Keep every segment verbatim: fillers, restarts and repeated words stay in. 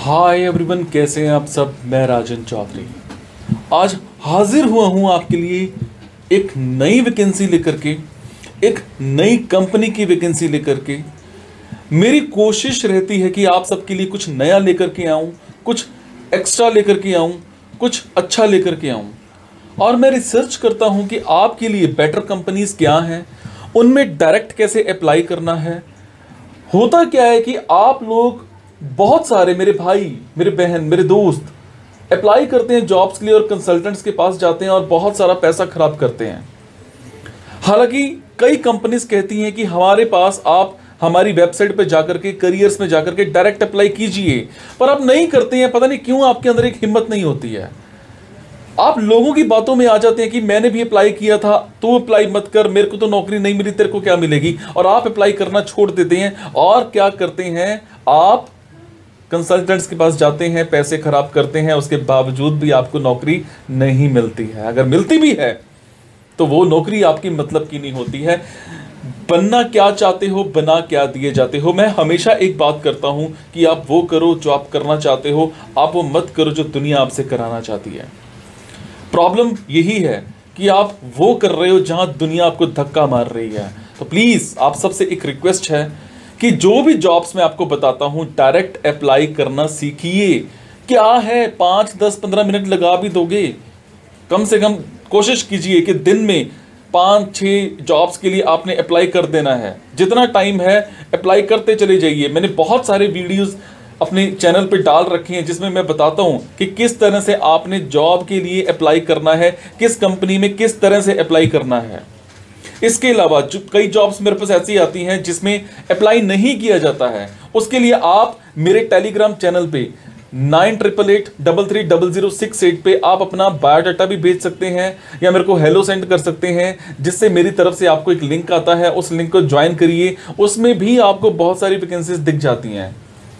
Hi everyone, कैसे हैं आप सब। मैं राजन चौधरी आज हाजिर हुआ हूं आपके लिए एक नई वैकेंसी लेकर के, एक नई कंपनी की वैकेंसी लेकर के। मेरी कोशिश रहती है कि आप सबके लिए कुछ नया लेकर के आऊं, कुछ एक्स्ट्रा लेकर के आऊं, कुछ अच्छा लेकर के आऊं। और मैं रिसर्च करता हूं कि आपके लिए बेटर कंपनीज क्या हैं, उनमें डायरेक्ट कैसे अप्लाई करना है। होता क्या है कि आप लोग बहुत सारे, मेरे भाई, मेरे बहन, मेरे दोस्त अप्लाई करते हैं जॉब्स के लिए और कंसल्टेंट्स के पास जाते हैं और बहुत सारा पैसा खराब करते हैं। हालांकि कई कंपनीज कहती हैं कि हमारे पास आप हमारी वेबसाइट पे जाकर के, करियर्स में जाकर के डायरेक्ट अप्लाई कीजिए, पर आप नहीं करते हैं। पता नहीं क्यों आपके अंदर एक हिम्मत नहीं होती है। आप लोगों की बातों में आ जाते हैं कि मैंने भी अप्लाई किया था, तू अप्लाई मत कर, मेरे को तो नौकरी नहीं मिली, तेरे को क्या मिलेगी। और आप अप्लाई करना छोड़ देते हैं और क्या करते हैं, आप कंसल्टेंट्स के पास जाते हैं, पैसे खराब करते हैं, उसके बावजूद भी आपको नौकरी नहीं मिलती है। अगर मिलती भी है तो वो नौकरी आपकी मतलब की नहीं होती है। बनना क्या चाहते हो, बना क्या दिए जाते हो। मैं हमेशा एक बात करता हूं कि आप वो करो जो आप करना चाहते हो, आप वो मत करो जो दुनिया आपसे कराना चाहती है। प्रॉब्लम यही है कि आप वो कर रहे हो जहां दुनिया आपको धक्का मार रही है। तो प्लीज आप सबसे एक रिक्वेस्ट है कि जो भी जॉब्स मैं आपको बताता हूं, डायरेक्ट अप्लाई करना सीखिए। क्या है, पाँच दस पंद्रह मिनट लगा भी दोगे, कम से कम कोशिश कीजिए कि दिन में पाँच छः जॉब्स के लिए आपने अप्लाई कर देना है। जितना टाइम है अप्लाई करते चले जाइए। मैंने बहुत सारे वीडियोस अपने चैनल पे डाल रखे हैं जिसमें मैं बताता हूं कि किस तरह से आपने जॉब के लिए अप्लाई करना है, किस कंपनी में किस तरह से अप्लाई करना है। इसके अलावा जो कई जॉब्स मेरे पास ऐसी आती हैं जिसमें अप्लाई नहीं किया जाता है, उसके लिए आप मेरे टेलीग्राम चैनल पे nine triple eight double three double zero six eight पे आप अपना बायोडाटा भी भेज सकते हैं या मेरे को हेलो सेंड कर सकते हैं, जिससे मेरी तरफ से आपको एक लिंक आता है। उस लिंक को ज्वाइन करिए, उसमें भी आपको बहुत सारी वैकेंसीज दिख जाती हैं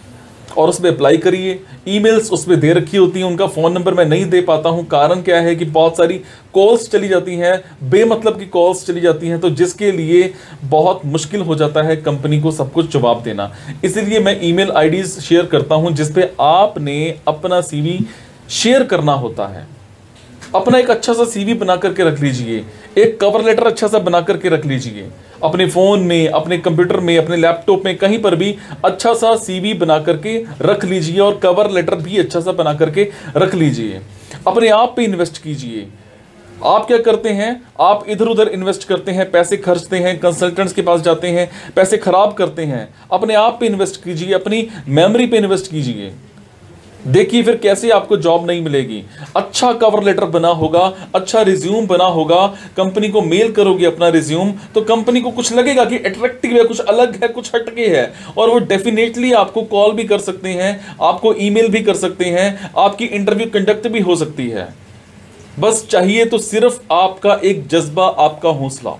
और उसमें अप्लाई करिए। ईमेल्स उसमें दे रखी होती हैं, उनका फ़ोन नंबर मैं नहीं दे पाता हूं। कारण क्या है कि बहुत सारी कॉल्स चली जाती हैं, बेमतलब की कॉल्स चली जाती हैं, तो जिसके लिए बहुत मुश्किल हो जाता है कंपनी को सब कुछ जवाब देना। इसीलिए मैं ईमेल आईडीज शेयर करता हूं जिस पे आपने अपना सीवी शेयर करना होता है। अपना एक अच्छा सा सीवी बना करके रख लीजिए, एक कवर लेटर अच्छा सा बना करके रख लीजिए। अपने फ़ोन में, अपने कंप्यूटर में, अपने लैपटॉप में, कहीं पर भी अच्छा सा सीवी बना करके रख लीजिए और कवर लेटर भी अच्छा सा बना करके रख लीजिए। अपने आप पे इन्वेस्ट कीजिए। आप क्या करते हैं, आप इधर उधर इन्वेस्ट करते हैं, पैसे खर्चते हैं, कंसल्टेंट्स के पास जाते हैं, पैसे खराब करते हैं। अपने आप पे इन्वेस्ट कीजिए, अपनी मेमोरी पे इन्वेस्ट कीजिए। देखिए फिर कैसे आपको जॉब नहीं मिलेगी। अच्छा कवर लेटर बना होगा, अच्छा रिज्यूम बना होगा, कंपनी को मेल करोगे अपना रिज्यूम, तो कंपनी को कुछ लगेगा कि अट्रैक्टिव है, कुछ अलग है, कुछ हटके है, और वो डेफिनेटली आपको कॉल भी कर सकते हैं, आपको ईमेल भी कर सकते हैं, आपकी इंटरव्यू कंडक्ट भी हो सकती है। बस चाहिए तो सिर्फ आपका एक जज्बा, आपका हौसला।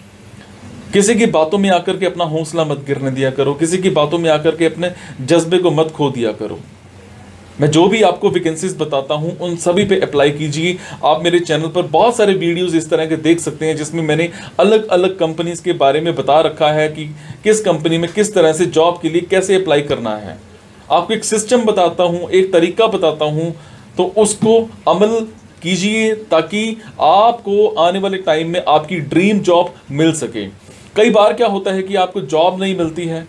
किसी की बातों में आकर के अपना हौसला मत गिरने दिया करो, किसी की बातों में आकर के अपने जज्बे को मत खो दिया करो। मैं जो भी आपको वैकेंसीज बताता हूं उन सभी पे अप्लाई कीजिए। आप मेरे चैनल पर बहुत सारे वीडियोस इस तरह के देख सकते हैं जिसमें मैंने अलग अलग कंपनीज के बारे में बता रखा है कि किस कंपनी में किस तरह से जॉब के लिए कैसे अप्लाई करना है। आपको एक सिस्टम बताता हूं, एक तरीका बताता हूं, तो उसको अमल कीजिए ताकि आपको आने वाले टाइम में आपकी ड्रीम जॉब मिल सके। कई बार क्या होता है कि आपको जॉब नहीं मिलती है,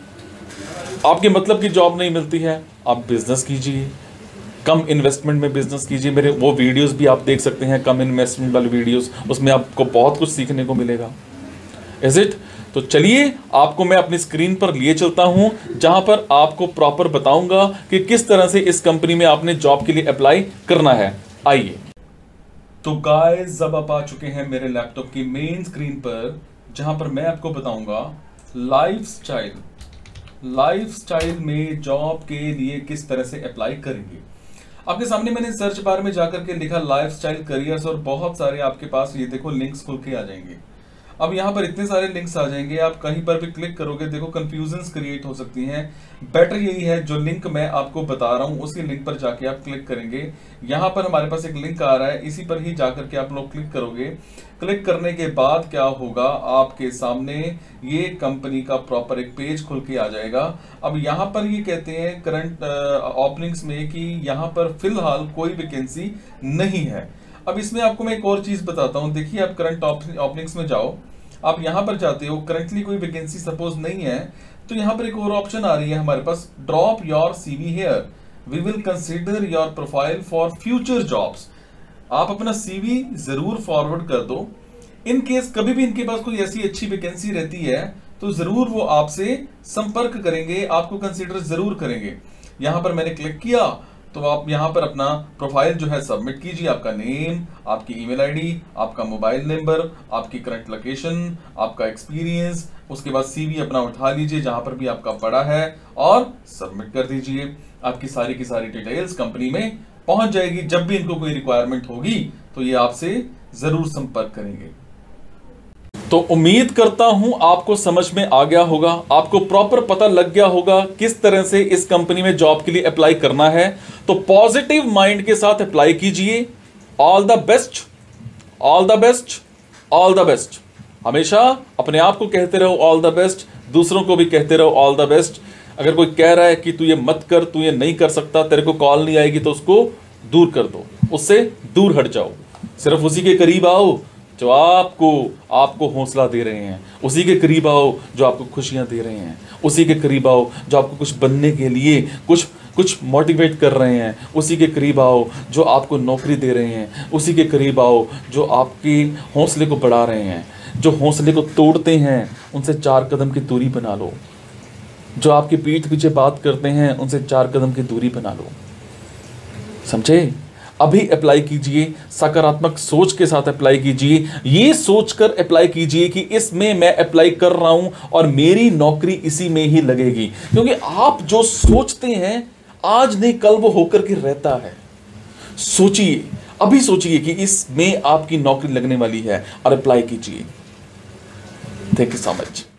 आपके मतलब की जॉब नहीं मिलती है, आप बिजनेस कीजिए, कम इन्वेस्टमेंट में बिजनेस कीजिए। मेरे वो वीडियोस भी आप देख सकते हैं, कम इन्वेस्टमेंट वाले वीडियोस, उसमें आपको बहुत कुछ सीखने को मिलेगा। Is it? तो चलिए आपको मैं अपनी स्क्रीन पर लिए चलता हूं जहां पर आपको प्रॉपर बताऊंगा कि किस तरह से इस कंपनी में आपने जॉब के लिए अप्लाई करना है। आइए। तो गाइस, अब आप आ चुके हैं मेरे लैपटॉप की मेन स्क्रीन पर जहां पर मैं आपको बताऊंगा लाइफस्टाइल लाइफस्टाइल में जॉब के लिए किस तरह से अप्लाई करेंगे। आपके सामने मैंने सर्च बार में जाकर के लिखा लाइफस्टाइल करियर्स और बहुत सारे आपके पास ये देखो लिंक्स खुल के आ जाएंगे। अब यहाँ पर इतने सारे लिंक्स आ जाएंगे, आप कहीं पर भी क्लिक करोगे, देखो कंफ्यूजन्स क्रिएट हो सकती हैं। बेटर यही है जो लिंक मैं आपको बता रहा हूँ उसी लिंक पर जाके आप क्लिक करेंगे। यहाँ पर हमारे पास एक लिंक आ रहा है, इसी पर ही जाकर के आप लोग क्लिक करोगे। क्लिक करने के बाद क्या होगा, आपके सामने ये कंपनी का प्रॉपर एक पेज खुल के आ जाएगा। अब यहाँ पर ये कहते हैं करंट ओपनिंग्स में कि यहाँ पर फिलहाल कोई वैकेंसी नहीं है। अब इसमें आपको मैं एक और चीज बताता हूँ। देखिए, आप करंट ओपनिंग्स में जाओ, आप यहाँ पर जाते हो, करंटली कोई वैकेंसी सपोज नहीं है, तो यहाँ पर एक और ऑप्शन आ रही है हमारे पास, drop your CV here, we will consider your profile for future jobs. आप अपना सीवी जरूर फॉरवर्ड कर दो, इन केस कभी भी इनके पास कोई ऐसी अच्छी वैकेंसी रहती है तो जरूर वो आपसे संपर्क करेंगे, आपको कंसीडर जरूर करेंगे। यहां पर मैंने क्लिक किया तो आप यहां पर अपना प्रोफाइल जो है सबमिट कीजिए, आपका नेम, आपकी ईमेल आईडी, आपका मोबाइल नंबर, आपकी करंट लोकेशन, आपका एक्सपीरियंस, उसके बाद सीवी अपना उठा लीजिए जहां पर भी आपका पड़ा है और सबमिट कर दीजिए। आपकी सारी की सारी डिटेल्स कंपनी में पहुंच जाएगी। जब भी इनको कोई रिक्वायरमेंट होगी तो ये आपसे जरूर संपर्क करेंगे। तो उम्मीद करता हूं आपको समझ में आ गया होगा, आपको प्रॉपर पता लग गया होगा किस तरह से इस कंपनी में जॉब के लिए अप्लाई करना है। तो पॉजिटिव माइंड के साथ अप्लाई कीजिए। All the best, all the best, all the best. हमेशा अपने आप को कहते रहो ऑल द बेस्ट, दूसरों को भी कहते रहो ऑल द बेस्ट। अगर कोई कह रहा है कि तू ये मत कर, तू ये नहीं कर सकता, तेरे को कॉल नहीं आएगी, तो उसको दूर कर दो, उससे दूर हट जाओ। सिर्फ उसी के करीब आओ जो आपको आपको हौसला दे रहे हैं, उसी के करीब आओ जो आपको खुशियां दे रहे हैं, उसी के करीब आओ जो आपको कुछ बनने के लिए कुछ कुछ मोटिवेट कर रहे हैं, उसी के करीब आओ जो आपको नौकरी दे रहे हैं, उसी के करीब आओ जो आपके हौसले को बढ़ा रहे हैं। जो हौसले को तोड़ते हैं उनसे चार कदम की दूरी बना लो, जो आपकी पीठ पीछे बात करते हैं उनसे चार कदम की दूरी बना लो। समझे? अभी अप्लाई कीजिए, सकारात्मक सोच के साथ अप्लाई कीजिए। ये सोचकर अप्लाई कीजिए कि इसमें मैं अप्लाई कर रहा हूं और मेरी नौकरी इसी में ही लगेगी, क्योंकि आप जो सोचते हैं आज नहीं कल वो होकर के रहता है। सोचिए, अभी सोचिए कि इसमें आपकी नौकरी लगने वाली है और अप्लाई कीजिए। Thank you so much.